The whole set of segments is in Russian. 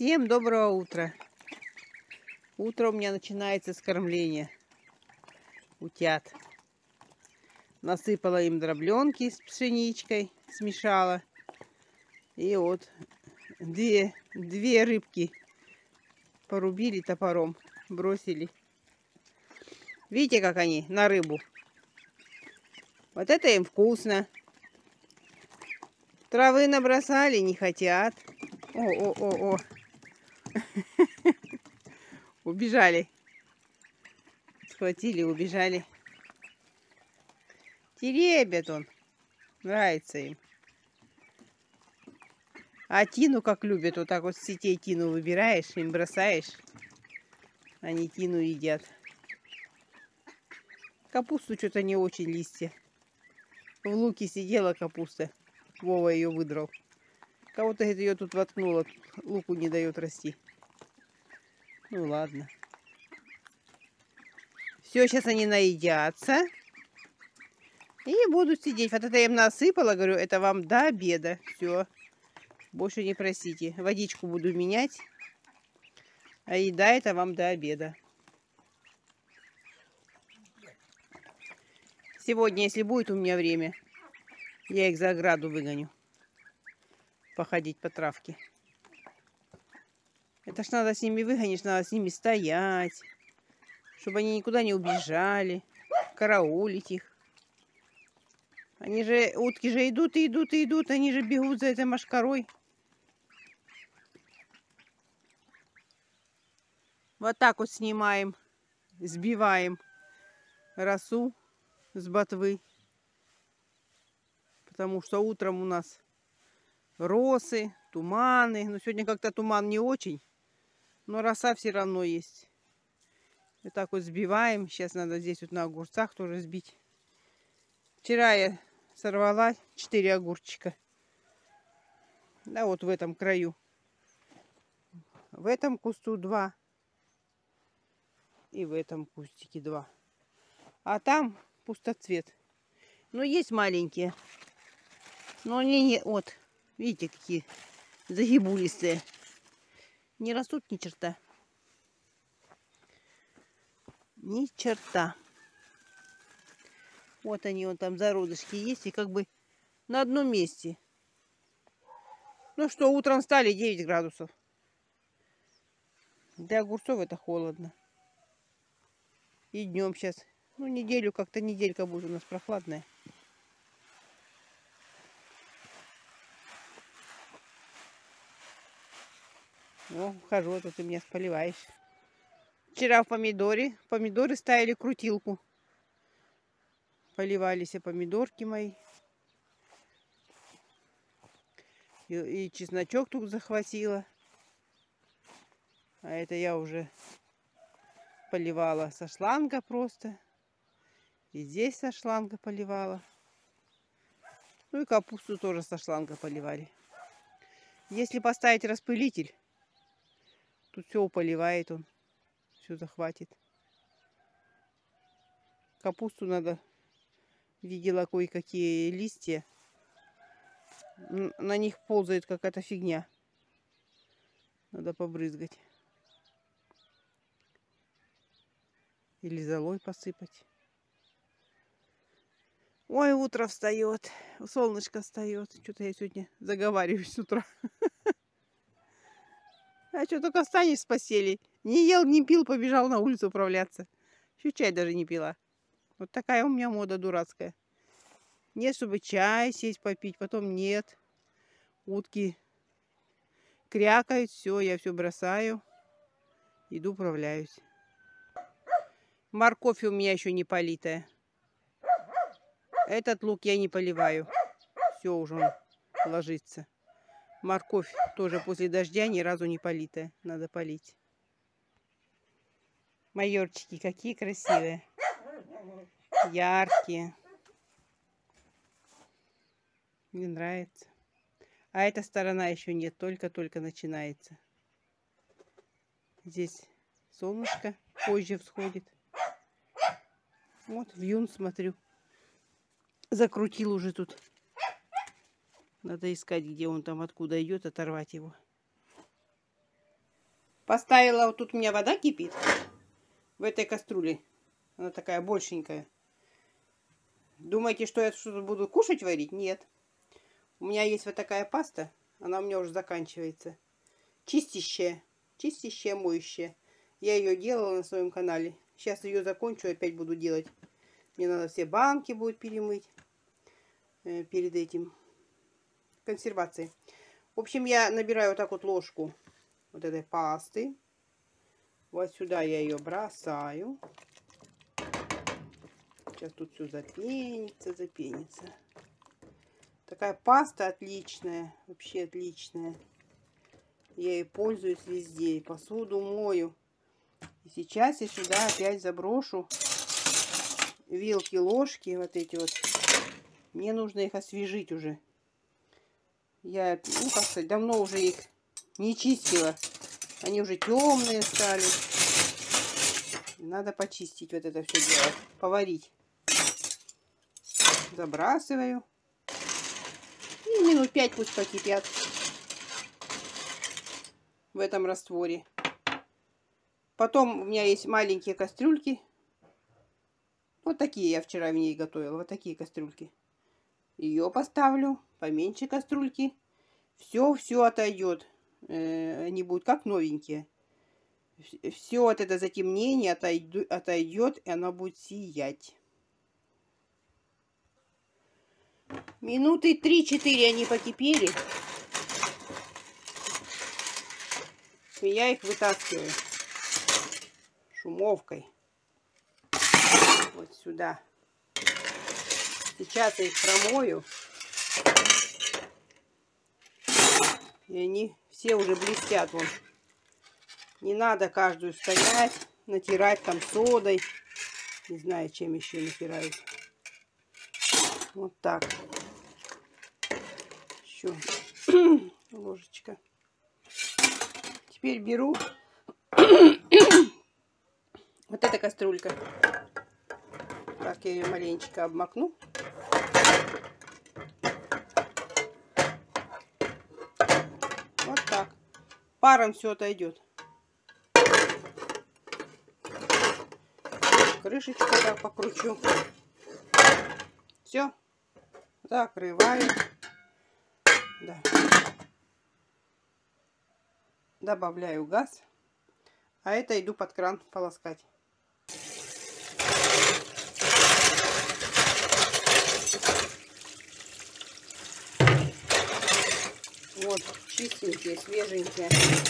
Всем доброго утра. Утро у меня начинается с кормления утят. Насыпала им дробленки с пшеничкой, смешала. И вот две рыбки порубили топором, бросили. Видите, как они на рыбу? Вот это им вкусно. Травы набросали, не хотят. О. Убежали. Схватили, убежали. Теребят он. Нравится им. А тину как любят. Вот так вот с сетей тину выбираешь, им бросаешь. Они тину едят. Капусту что-то не очень листья. В луке сидела капуста. Вова ее выдрал. Кого-то ее тут воткнуло. Луку не дает расти. Ну ладно. Все, сейчас они наедятся. И будут сидеть. Вот это я им насыпала. Говорю, это вам до обеда. Все. Больше не просите. Водичку буду менять. А еда это вам до обеда. Сегодня, если будет у меня время, я их за ограду выгоню. Походить по травке. Это ж надо с ними выгонишь, надо с ними стоять. Чтобы они никуда не убежали. Караулить их. Они же, утки же идут и идут и идут. Они же бегут за этой мошкарой. Вот так вот снимаем. Сбиваем росу с ботвы. Потому что утром у нас росы, туманы. Но сегодня как-то туман не очень. Но роса все равно есть. Вот так вот сбиваем. Сейчас надо здесь вот на огурцах тоже сбить. Вчера я сорвала 4 огурчика. Да вот в этом краю. В этом кусту 2. И в этом кустике 2. А там пустоцвет. Но есть маленькие. Но они не... Вот. Видите, какие загибулистые. Не растут ни черта. Ни черта. Вот они, вон там зародышки есть. И как бы на одном месте. Ну что, утром встали 9 градусов. Для огурцов это холодно. И днем сейчас. Ну, неделю, как-то неделька будет у нас прохладная. О, хожу, а то ты меня поливаешь. Вчера в помидоры ставили крутилку. Поливались и помидорки мои. И чесночок тут захватила. А это я уже поливала со шланга просто. И здесь со шланга поливала. Ну и капусту тоже со шланга поливали. Если поставить распылитель, тут все поливает он. Все захватит. Капусту надо. Видела кое-какие листья. На них ползает какая-то фигня. Надо побрызгать. Или золой посыпать. Ой, утро встает. Солнышко встает. Что-то я сегодня заговариваюсь с утра. А что, только встанешь с постели. Не ел, не пил, побежал на улицу управляться. Еще чай даже не пила. Вот такая у меня мода дурацкая. Нет, чтобы чай сесть попить, потом нет. Утки крякают, все, я все бросаю. Иду управляюсь. Морковь у меня еще не политая. Этот лук я не поливаю. Все уже он ложится. Морковь тоже после дождя ни разу не политая. Надо полить. Майорчики какие красивые. Яркие. Мне нравится. А эта сторона еще нет. Только-только начинается. Здесь солнышко позже всходит. Вот вьюн смотрю. Закрутил уже тут. Надо искать, где он там, откуда идет, оторвать его. Поставила, вот тут у меня вода кипит. В этой кастрюле. Она такая большенькая. Думаете, что я что-то буду кушать варить? Нет. У меня есть вот такая паста. Она у меня уже заканчивается. Чистящая. Чистящая, моющая. Я ее делала на своем канале. Сейчас ее закончу, опять буду делать. Мне надо все банки будет перемыть. Перед этим. Консервацией. В общем, я набираю вот так вот ложку вот этой пасты. Вот сюда я ее бросаю. Сейчас тут все запенится, запенится. Такая паста отличная, вообще отличная. Я ей пользуюсь везде, посуду мою. И сейчас я сюда опять заброшу вилки, ложки, вот эти вот. Мне нужно их освежить уже. Я, ну как сказать, давно уже их не чистила. Они уже темные стали. Надо почистить вот это все дело, поварить. Забрасываю. И минут 5 пусть покипят в этом растворе. Потом у меня есть маленькие кастрюльки. Вот такие я вчера в ней готовила. Вот такие кастрюльки. Ее поставлю. Поменьше кастрюльки. Все отойдет. Они будут как новенькие. Все вот это затемнение отойдет, и оно будет сиять. Минуты 3-4 они покипели. И я их вытаскиваю шумовкой. Вот сюда. Сейчас я их промою. И они все уже блестят. Вон. Не надо каждую стоять, натирать там содой. Не знаю, чем еще натирают. Вот так. Еще ложечка. Теперь беру вот эта кастрюлька. Так, я ее маленечко обмакну. Вот так. Паром все отойдет. Крышечку так покручу. Все. Закрываю. Да. Добавляю газ. А это иду под кран полоскать. Вот, чистенькие, свеженькие.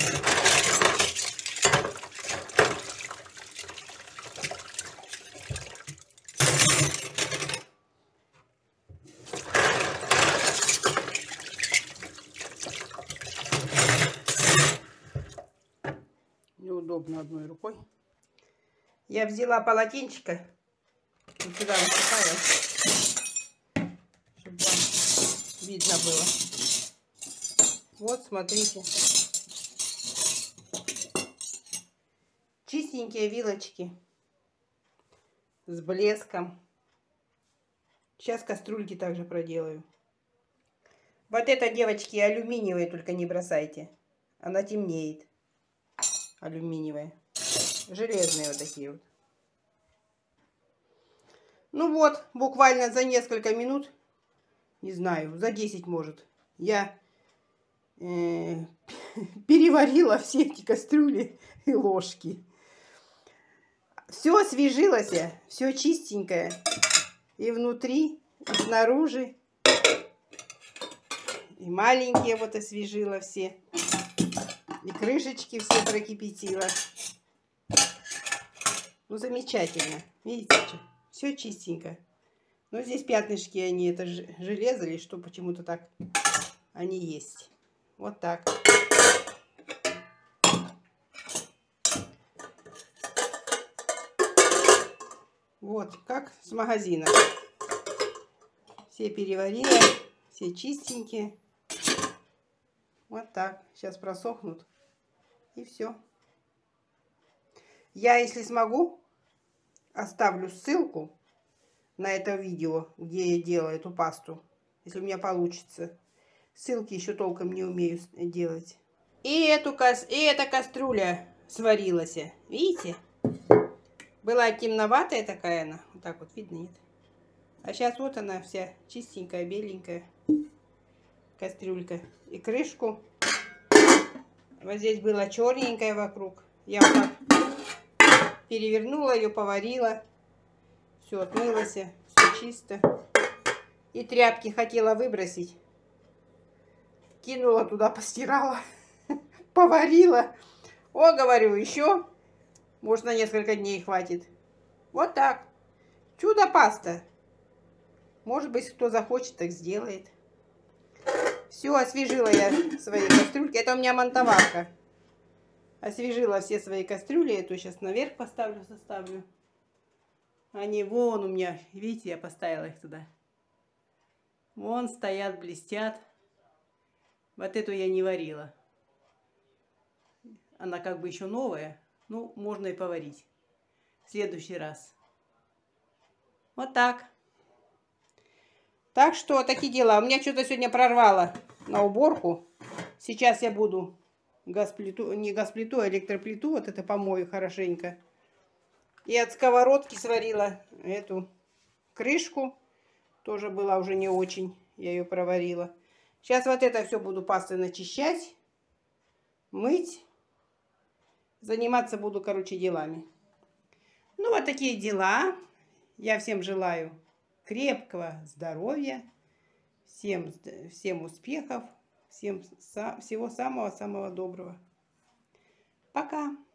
Неудобно одной рукой. Я взяла полотенчика. Вот сюда насыпаю, чтобы вам видно было. Вот, смотрите. Чистенькие вилочки. С блеском. Сейчас кастрюльки также проделаю. Вот это, девочки, алюминиевые, только не бросайте. Она темнеет. Алюминиевая. Железные вот такие вот. Ну вот, буквально за несколько минут, не знаю, за 10 может, я переварила все эти кастрюли и ложки. Все освежилось, все чистенькое. И внутри, и снаружи. И маленькие вот освежила все. И крышечки все прокипятила. Ну, замечательно. Видите, все чистенько. Но здесь пятнышки, они это железо или что, почему-то так они есть. Вот так. Вот, как с магазина. Все переварила, все чистенькие. Вот так. Сейчас просохнут. И все. Я, если смогу, оставлю ссылку на это видео, где я делаю эту пасту. Если у меня получится. Ссылки еще толком не умею делать. И эта кастрюля сварилась. Видите? Была темноватая такая она. Вот так вот видно, нет? А сейчас вот она вся чистенькая, беленькая кастрюлька. И крышку. Вот здесь было черненькое вокруг. Я вот так перевернула ее, поварила. Все отмылось, все чисто. И тряпки хотела выбросить. Кинула туда, постирала. Поварила. О, говорю, еще. Может, на несколько дней хватит. Вот так. Чудо-паста. Может быть, кто захочет, так сделает. Все, освежила я свои кастрюльки. Это у меня монтоварка. Освежила все свои кастрюли. Эту сейчас наверх поставлю, составлю. Они вон у меня, видите, я поставила их туда. Вон стоят, блестят. Вот эту я не варила. Она как бы еще новая. Ну, можно и поварить. В следующий раз. Вот так. Так что такие дела. У меня что-то сегодня прорвало на уборку. Сейчас я буду газплиту, не газплиту, а электроплиту. Вот это помою хорошенько. И от сковородки сварила эту крышку. Тоже была уже не очень. Я ее проварила. Сейчас вот это все буду пастой начищать. Мыть. Заниматься буду, короче, делами. Ну, вот такие дела. Я всем желаю крепкого здоровья, всем успехов, всем всего самого-самого доброго. Пока!